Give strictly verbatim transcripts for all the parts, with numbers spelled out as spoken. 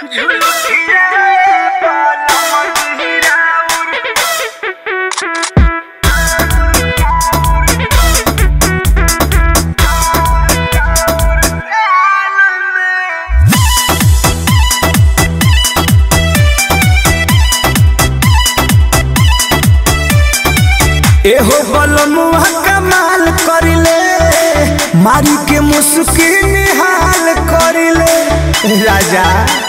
एहो बलमुआ कमाल करिले मारी के मुस्की निहाल करिले राजा।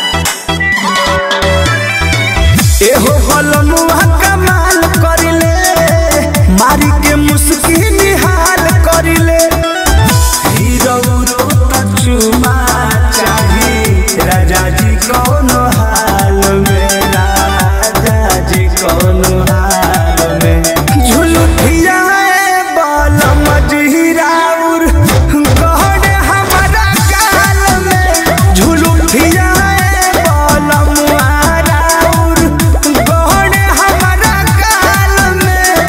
एहो बलमुआ कमाल करिले मारी के मुस्की निहाल करिले। हीरो रोता चुमा चाही राजा जी कौन हाल में, राजा जी कौन हाल में। झुलुठिया बाल मजहिराउर गहने हमारा गाल में, झुलुठिया बाल मुहाराउर गहने हमारा गाल में।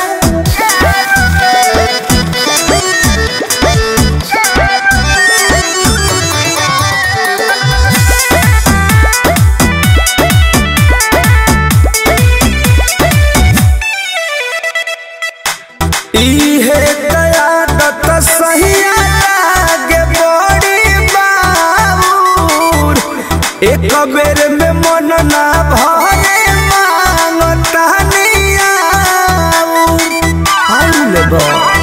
इहे कयादत सहिया लागे बड़ी बाबूर, एक बेर में मन ना भरे मांगता नियाऊर। आइले बा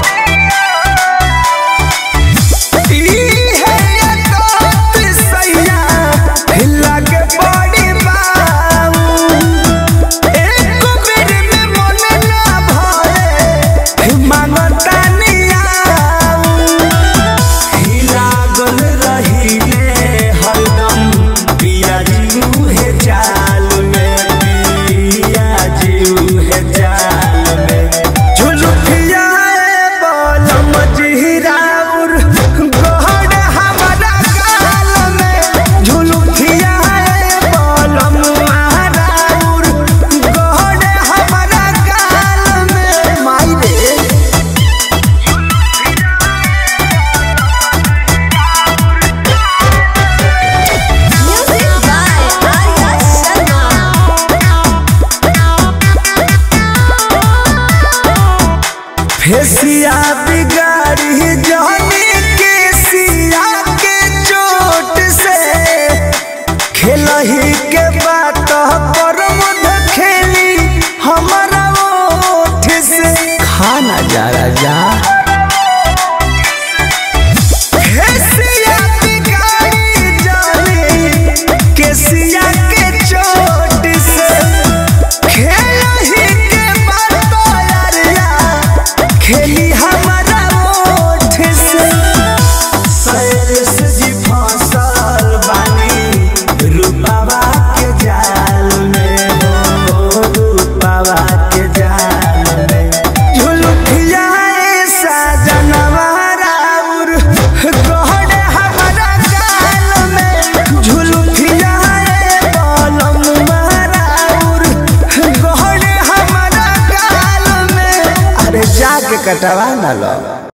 इहे कयादत सहिया लागे बड़ी बाबूर, एक बेर में मन ना भरे मांगता नियाऊर। हिलागल रहिले हरदम पिया जीऊ है जाल में, पिया जीऊ है जाल में। झुलुठिया बाल मजहिराउर गहने हमारा गाल में, झुलुठिया बाल मुहाराउर गहने हमारा गाल में। माई रे Music by Arya Sharma. फेसिया बिगाड़ी जाने के सिया के चोट से, खेलही के बात पर मुद खेली हमारा ओठ से। खाना जा राजा फेसिया बिगाड़ी जाने के सिया के चोट से, खेलही के बात यारिया खेली हमारा ओठ से। सैर जी फसल बानी रूपावा के जाल में, हो रूपावा के जाल में। झुलुठिया साजनवा राउर गहने हमारा गाल में, झुलुठिया बाल मुहाराउर गहने हमारा गाल में। अरे जाके कटवा ना लो।